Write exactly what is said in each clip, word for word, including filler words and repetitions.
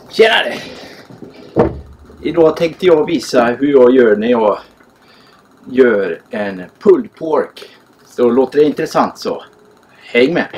Tjenare! Idag tänkte jag visa hur jag gör när jag gör en pulled pork. Så låter det intressant så häng med!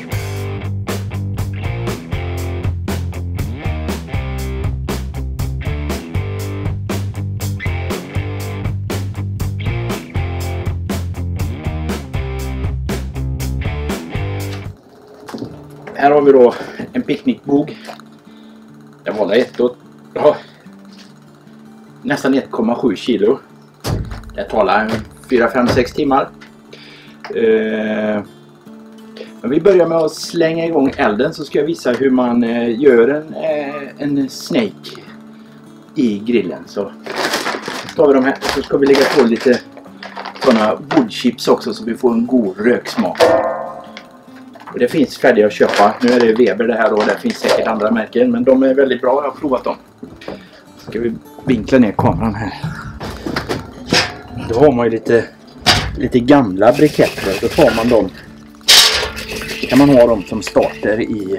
Här har vi då en picknickbog. Det var ett och, ja, nästan ett komma sju kilo. Det talar fyra, fem, sex timmar. Eh, men vi börjar med att slänga igång elden, så ska jag visa hur man eh, gör en, eh, en snake i grillen. Så tar vi de här, så ska vi lägga på lite sådana woodchips också så vi får en god röksmak. Och det finns färdiga att köpa. Nu är det Weber det här och det finns säkert andra märken, men de är väldigt bra, jag har provat dem. Ska vi vinkla ner kameran här. Då har man ju lite, lite gamla briketter. Då tar man dem. Kan man ha dem som starter i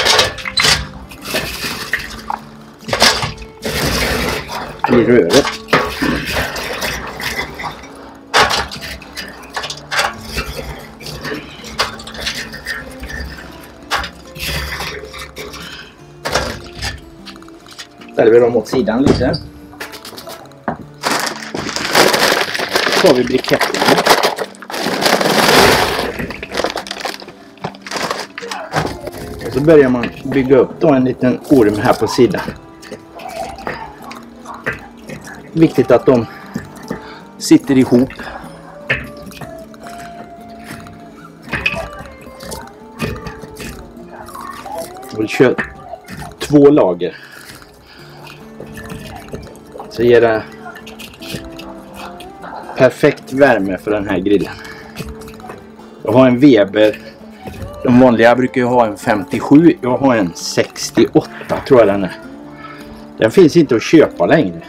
i röret. Ställer vi dem åt sidan lite. Så tar vi briketterna. Och så börjar man bygga upp då en liten orm här på sidan. Viktigt att de sitter ihop. Vi kör två lager. Så ger det perfekt värme för den här grillen. Jag har en Weber. De vanliga brukar ju ha en femtiosju. Jag har en sextioåtta tror jag den är. Den finns inte att köpa längre.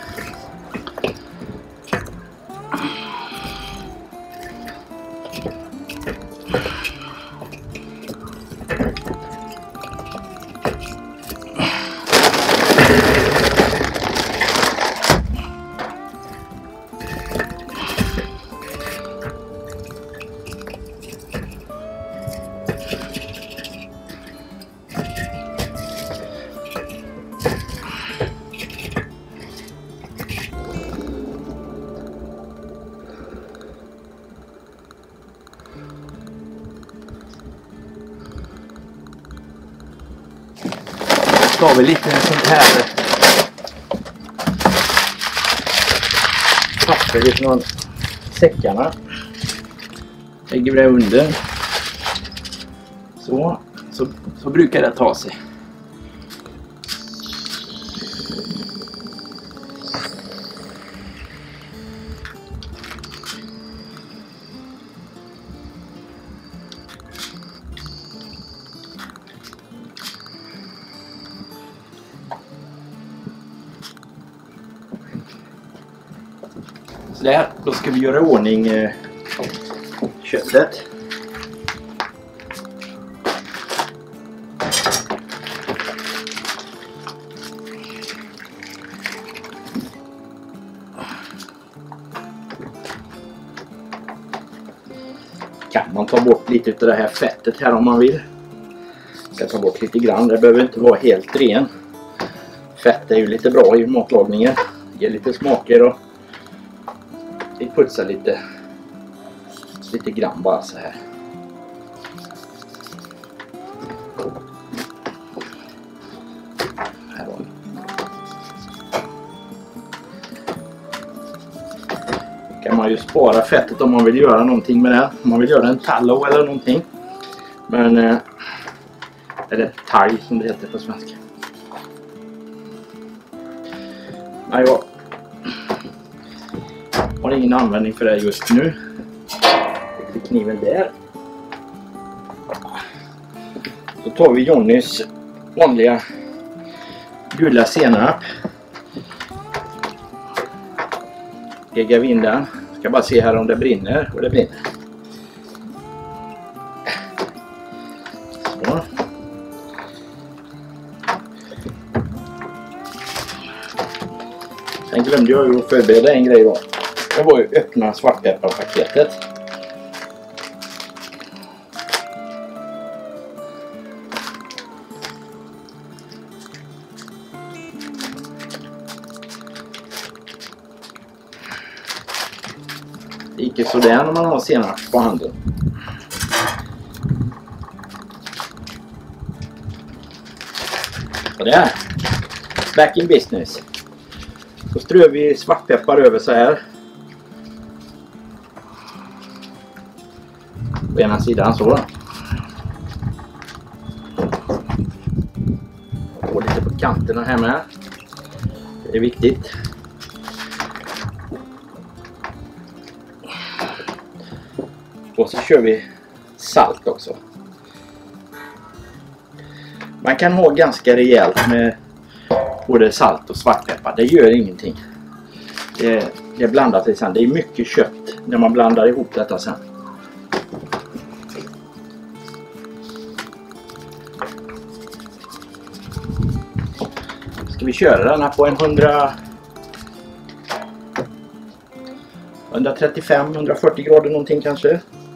Så har vi lite sånt här papper ifrån säckarna. Lägger vi det under. Så, så, så brukar det ta sig. Så där, då ska vi göra i ordning eh, köttet. Kan man ta bort lite av det här fettet här om man vill. Jag ska ta bort lite grann, det behöver inte vara helt ren. Fett är ju lite bra i matlagningen. Ger lite smaker och vi putsar lite lite grann bara så här. Här har vi. Kan man ju spara fettet om man vill göra någonting med det. Om man vill göra en tallow eller någonting. Men eh, eller thai som det heter på svenska. Nej, jag har ingen användning för det just nu. Lägger kniven där. Så tar vi Johnnys vanliga gula senap. Lägger vi in den. Ska bara se här om det brinner, och det brinner. Så. Sen glömde jag ju att förbereda en grej då. Det var ju öppna svartpepparpaketet. Det gick ju sådär när man har senap på handen. Och där. Back in business. Så strör vi svartpeppar över så här. På ena sidan så. Och lite på kanterna här med. Det är viktigt. Och så kör vi salt också. Man kan ha ganska rejält med både salt och svartpeppar. Det gör ingenting. Det, det blandar sig sen. Det är mycket kött när man blandar ihop detta sen. Ska vi köra den här på en hundra, hundratrettiofem till hundrafyrtio grader någonting kanske.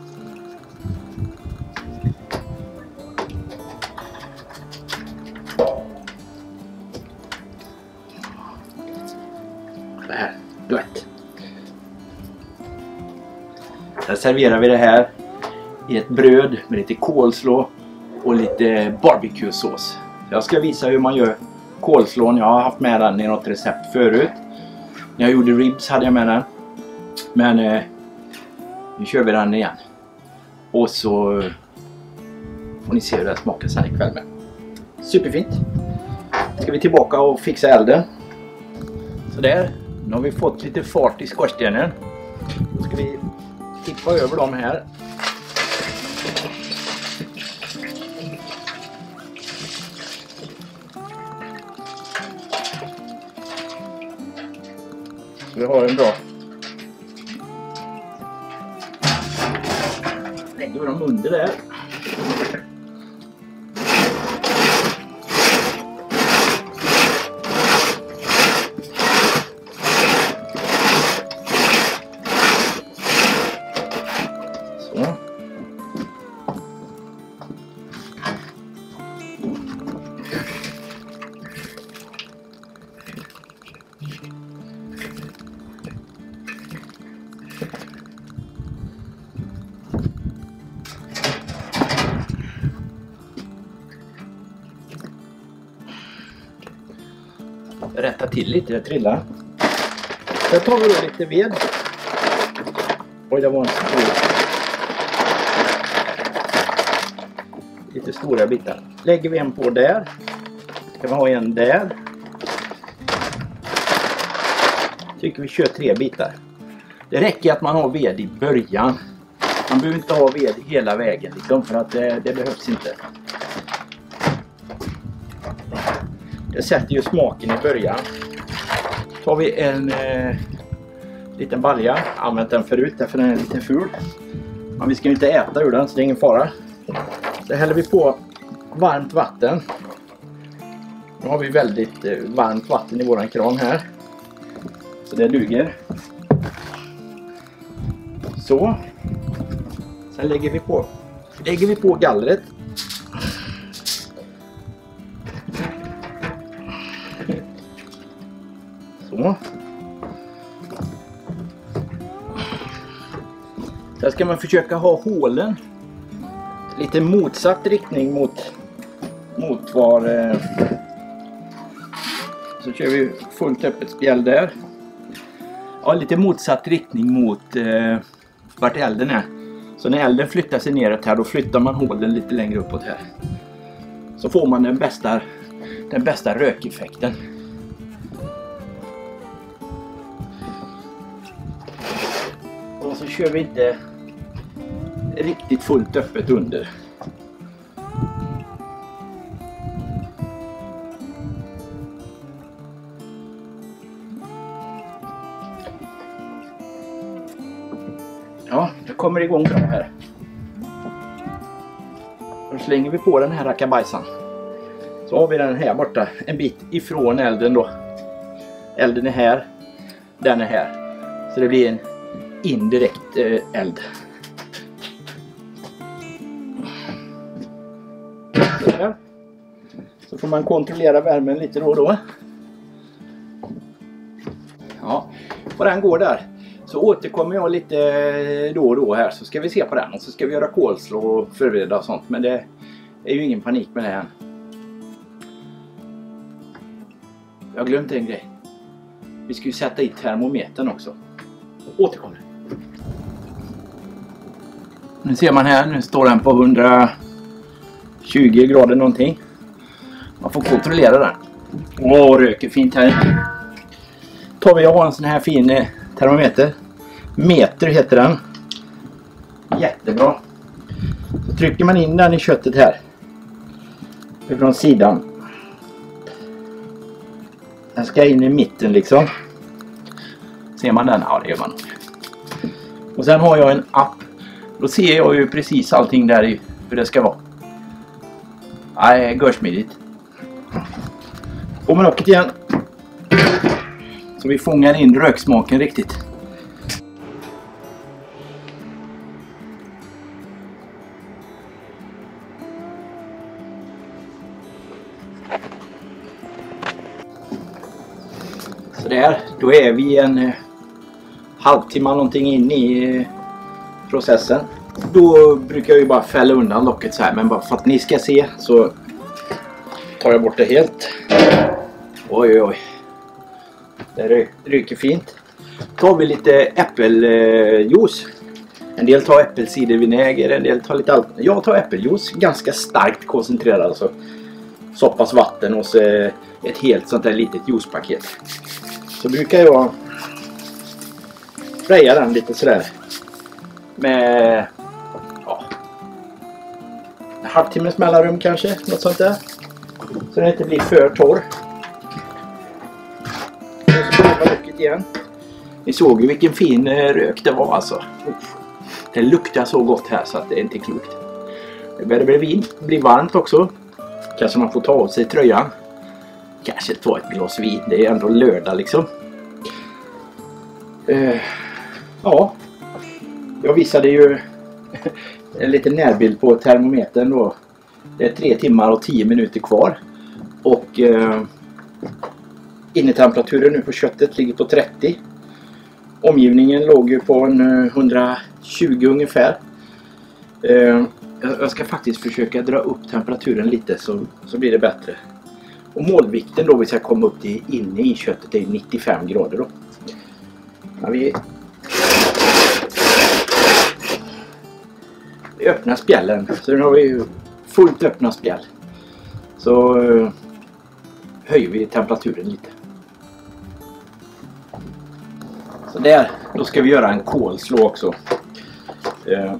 Här, duett. Sen serverar vi det här i ett bröd med lite kolslå och lite barbecue-sås. Jag ska visa hur man gör kolslån. Jag har haft med den i något recept förut. När jag gjorde ribs hade jag med den. Men eh, nu kör vi den igen. Och så får ni se hur det smakar sen ikväll med. Superfint. Ska vi tillbaka och fixa elden. Så där. Nu har vi fått lite fart i skorstenen. Då ska vi tippa över dem här. Så vi har en bra. Lägger vi dem under där. Så. Rätta till lite, det trillar. Sen tar vi då lite ved. Oj, det var en stor. Lite stora bitar. Lägger vi en på där. Kan vi ha en där. Tycker vi kör tre bitar. Det räcker att man har ved i början. Man behöver inte ha ved hela vägen liksom, för att det, det behövs inte. Det sätter ju smaken i början. Tar vi en eh, liten balja. Använt den förut därför den är lite ful. Men vi ska ju inte äta ur den så det är ingen fara. Så häller vi på varmt vatten. Nu har vi väldigt eh, varmt vatten i våran kran här. Så det duger. Så. Sen lägger vi på, lägger vi på gallret. Så. Sen ska man försöka ha hålen lite motsatt riktning mot mot var eh, så kör vi fullt öppet spjäll där. Ja, lite motsatt riktning mot eh, vart elden är. Så när elden flyttar sig neråt här, då flyttar man hålen lite längre uppåt här. Så får man den bästa den bästa rökeffekten. Och så kör vi inte riktigt fullt öppet under. Ja, det kommer igång bra här. Då slänger vi på den här rackabajsan. Så har vi den här borta, en bit ifrån elden då. Elden är här. den är här. Så det blir en indirekt eh, eld. Så, där. Så får man kontrollera värmen lite då och då. Ja, och den går där. Så återkommer jag lite då och då här, så ska vi se på den. Och så ska vi göra kolslå och förbereda och sånt. Men det är ju ingen panik med det här. Jag har glömt en grej. Vi ska ju sätta i termometern också. Återkommer. Nu ser man här, nu står den på hundratjugo grader någonting. Man får kontrollera den. Åh, röker fint här. Tar vi och har en sån här fin eh, termometer. Meter heter den. Jättebra. Så trycker man in den i köttet här. Från sidan. Den ska in i mitten liksom. Ser man den? Ja, det gör man. Och sen har jag en app. Då ser jag ju precis allting där i hur det ska vara. Nej, görsmidigt. På med locket igen. Så vi fångar in röksmaken riktigt. Så där, då är vi en eh, halvtimme någonting in i eh, processen. Då brukar jag ju bara fälla undan locket så här, men bara för att ni ska se så tar jag bort det helt. Oj oj oj. Det ryker fint. Tar vi lite äppeljuice. En del tar äppelcidervinäger, en del tar lite allt. Jag tar äppeljuice, ganska starkt koncentrerad alltså. Så pass vatten och så ett helt sånt där litet juicepaket. Så brukar jag spraya den lite sådär med ja, en halvtimmes mellanrum kanske, något sånt där. Så den inte blir för torr. Och så prövar locket igen. Ni såg ju vilken fin rök det var alltså. Det luktar så gott här så att det är inte klokt. Det börjar bli vin, det blir varmt också. Kanske man får ta av sig tröjan. Kanske ta ett glas vin, det är ändå lördag liksom. Uh, ja, jag visade ju en liten närbild på termometern då. Det är tre timmar och tio minuter kvar. Och uh, innetemperaturen nu på köttet ligger på trettio. Omgivningen låg ju på en hundratjugo ungefär. Uh, jag ska faktiskt försöka dra upp temperaturen lite så, så blir det bättre. Och målvikten då vi ska komma upp till inne i köttet är nittiofem grader då. Ja, vi, vi öppnar spjällen. Så nu har vi ju fullt öppna spjäll. Så uh, höjer vi temperaturen lite. Så där, då ska vi göra en kolslå också. Uh,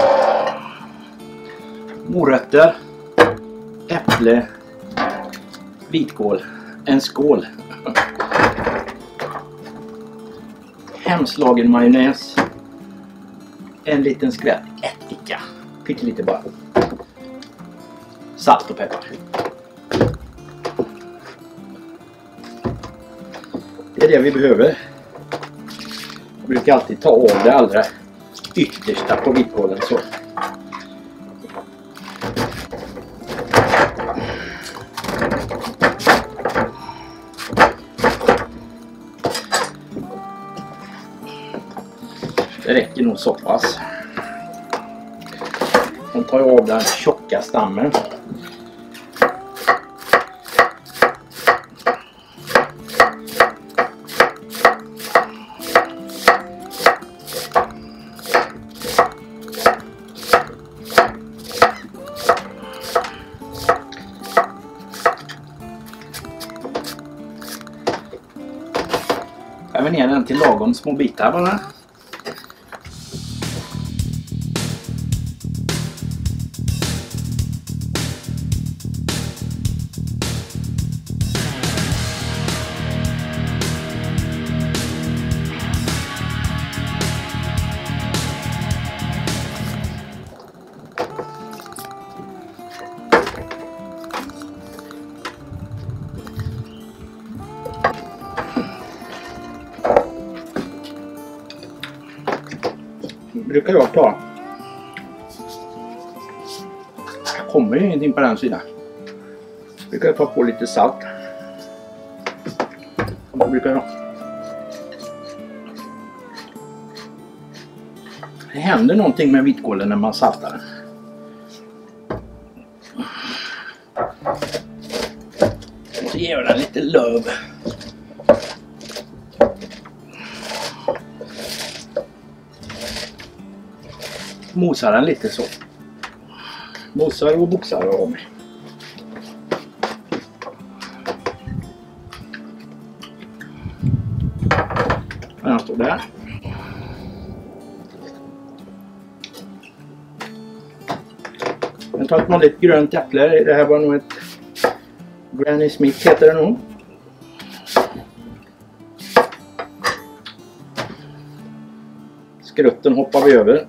morötter, äpple, vitkål, en skål. Hemslagen majonnäs. En liten skvätt ättika. Pyttelite bara. Salt och peppar. Det är det vi behöver. Jag brukar alltid ta av det allra yttersta på vitkålen så. Det räcker nog så pass. Sen tar jag av den tjocka stammen. Jag vill ner den till lagom små bitar bara. brukar jag ta. Det kommer ju ingenting på den sidan. Brukar jag ta på lite salt. Vad brukar jag? Det händer någonting med vitkålen när man saltar den. Och så ger jag den lite löv. Mosar den lite så. Mosar och boxar av mig. Den står där. Jag tar ett vanligt grönt äpple. Det här var nog ett Granny Smith heter det nog. Skrutten hoppar vi över.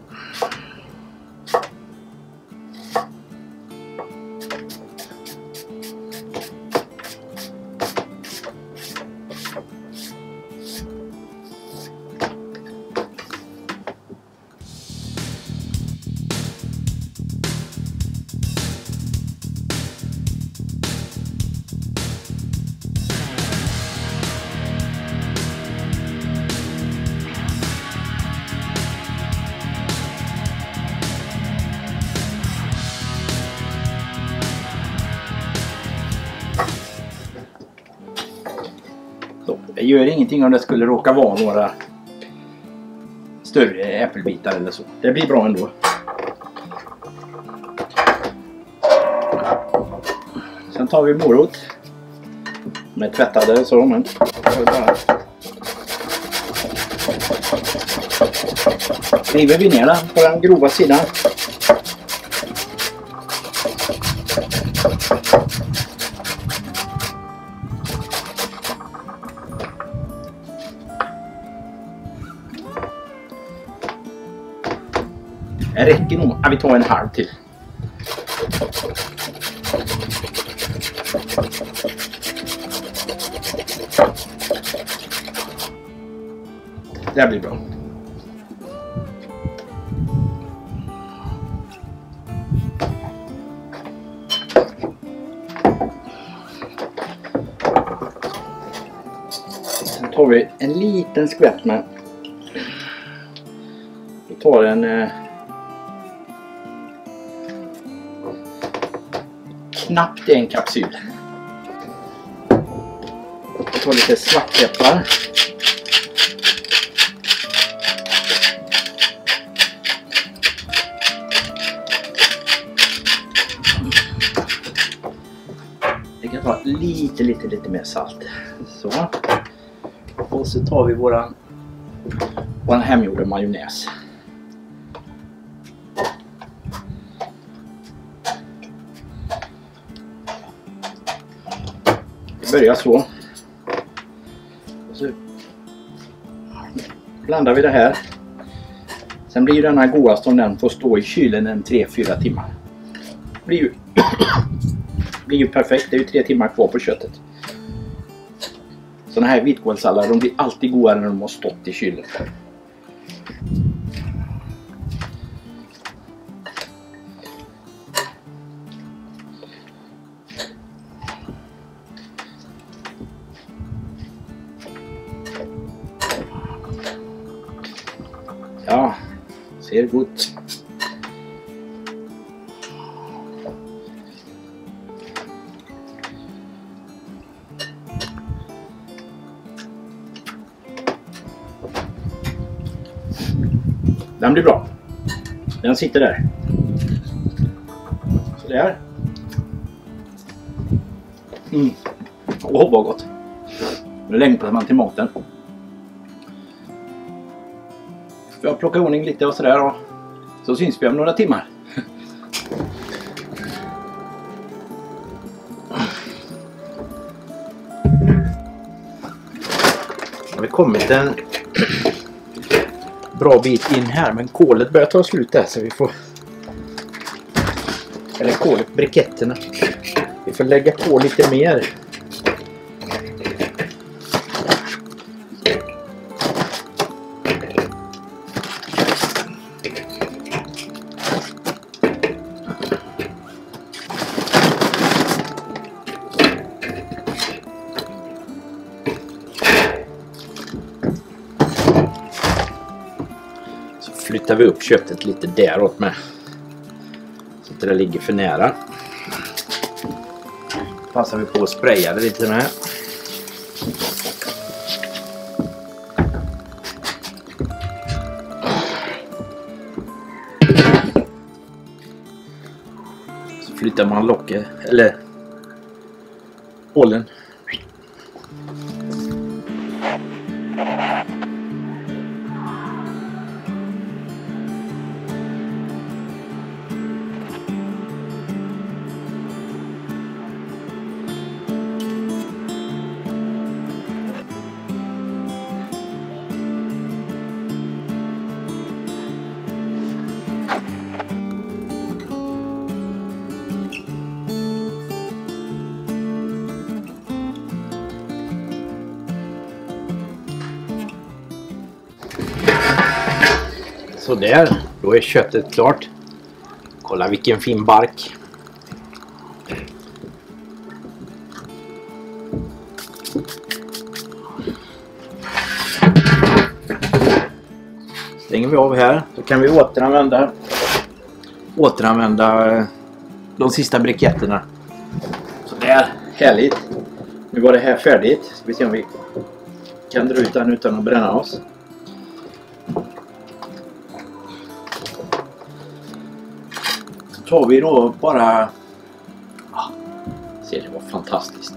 Det gör ingenting om det skulle råka vara några större äppelbitar eller så. Det blir bra ändå. Sen tar vi morot. Med tvättade så. Men bara river vi ner den på den grova sidan. Det räcker nog. Ja, vi tar en halv till. Det blir bra. Sen tar vi en liten skvätt med. Vi tar en eh, knappt en kapsyl. Jag tar lite svartpeppar. Jag kan ta lite, lite, lite mer salt. Så. Och så tar vi våran, våran hemgjorda majonnäs. Börjar så. Och så blandar vi det här. Sen blir den här godast om den får stå i kylen en tre fyra timmar. Blir ju blir ju perfekt. Det är ju tre timmar kvar på köttet. Såna här vitkålssallader, de blir alltid godare när de har stått i kylen. Ja, ser gott. Den blir bra. Den sitter där. Så där. Mm. Åh, vad gott. Nu längtar man till maten. Jag plockar i ordning lite och sådär och så syns vi om några timmar. Har vi kommit en bra bit in här, men kolet börjar ta slut där så vi får, eller kolet, briketterna, vi får lägga på lite mer. flyttar vi upp köttet lite däråt med. Så att det ligger för nära. Passar vi på att spraya det lite med. Så flyttar man locket, eller hålen. Så där, då är köttet klart. Kolla vilken fin bark. Stänger vi av här, så kan vi återanvända återanvända de sista briketterna. Så där, härligt. Nu var det här färdigt. Ska vi se om vi kan dra ut den utan att bränna oss. Tar vi då bara, ah, se det var fantastiskt,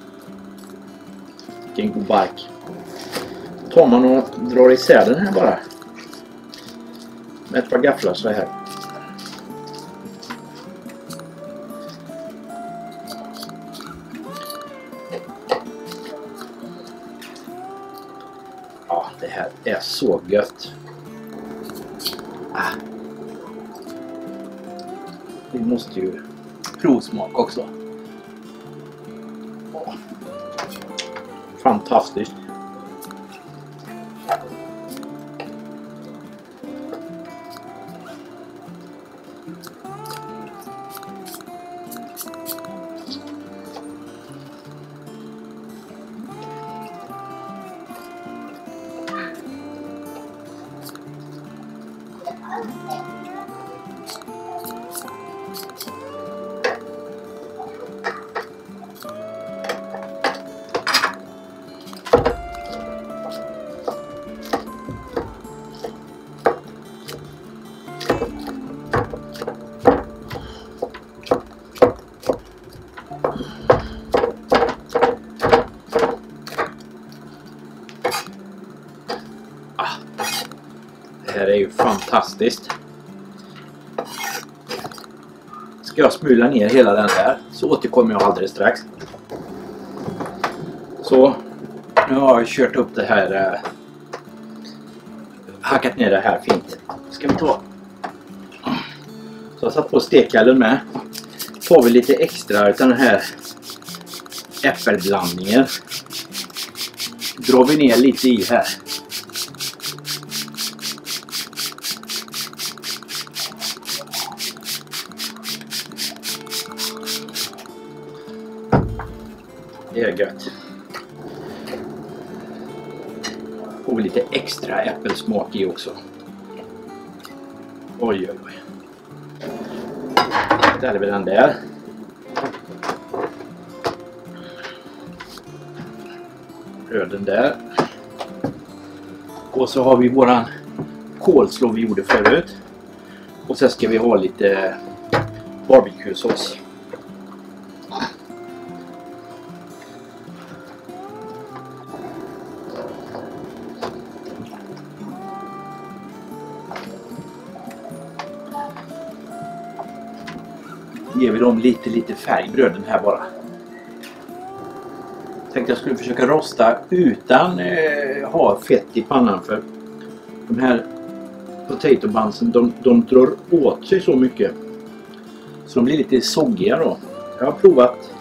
vilken god bark. Tar man och drar isär den här bara med ett par gafflar så här. Ja, det här är så gött. Ah. Vi måste ju provsmaka också. Åh. Fantastiskt. Det här är ju fantastiskt. Ska jag smula ner hela den här, så återkommer jag alldeles strax. Så nu har jag kört upp det här, äh, hackat ner det här fint. Ska vi ta. Så jag har satt på stekkallen med. Får vi lite extra utan den här äppelblandningen. Drar vi ner lite i här. Det är gött. Får vi lite extra äppelsmak i också. Oj, oj, oj. Där är vi den där. Röden där. Och så har vi våran kolslå vi gjorde förut. Och sen ska vi ha lite barbecue-sås. Ger vi dem lite lite färgbröden här bara. Tänkte jag skulle försöka rosta utan eh, ha fett i pannan, för de här potato bunsen, de, de drar åt sig så mycket så de blir lite soggiga då. Jag har provat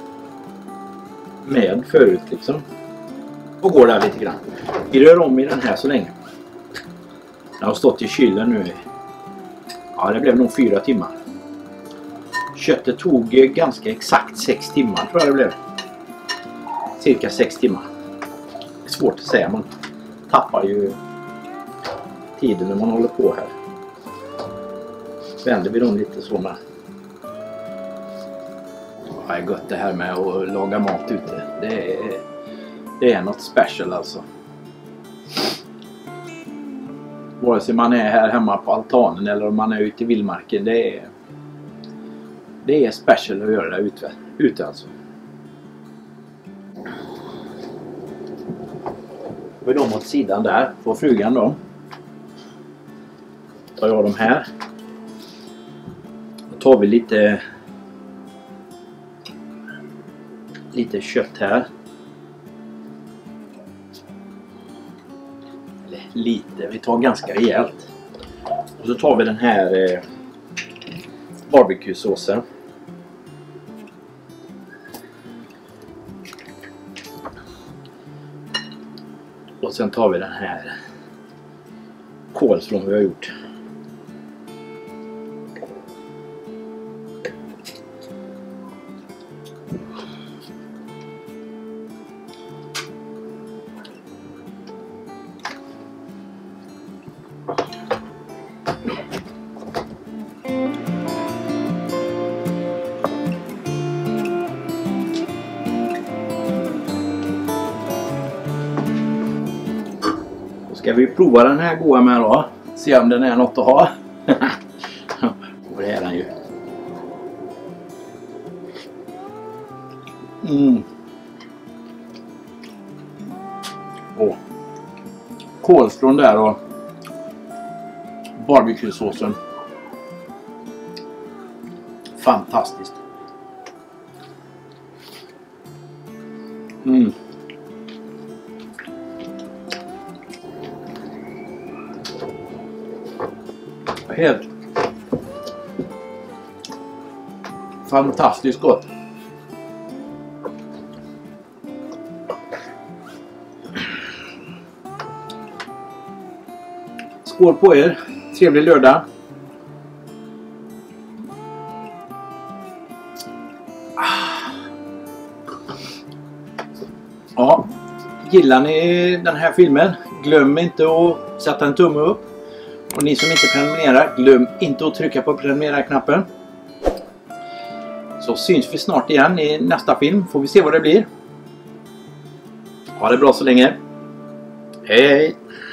med förut liksom. Och går där lite grann. Vi rör om i den här så länge. Den har stått i kylen nu. Ja, det blev nog fyra timmar. Köttet tog ganska exakt sex timmar tror jag det blev. Cirka sex timmar. Det är svårt att säga, man tappar ju tiden när man håller på här. Vänder vi dem lite så med. Det är gott det här med att laga mat ute. Det är, det är något special alltså. Vare sig man är här hemma på altanen eller om man är ute i vildmarken. Det är, det är special att göra det ute, ute alltså. Vi dem åt sidan där på frugan då. Tar jag dem här. Då tar vi lite lite kött här. Eller lite, vi tar ganska rejält. Och så tar vi den här eh, barbecue-såsen. Och sen tar vi den här kolslån vi har gjort. Ska vi prova den här goda med då? Se om den är något att ha. Och det är den ju. Mm. Och kolstrån där och barbecue-såsen. Fantastiskt. Mm. Helt fantastiskt gott. Skål på er. Trevlig lördag. Ja, gillar ni den här filmen? Glöm inte att sätta en tumme upp. Och ni som inte prenumererar, glöm inte att trycka på prenumerera-knappen. Så syns vi snart igen i nästa film. Får vi se vad det blir. Ha det bra så länge. Hej hej!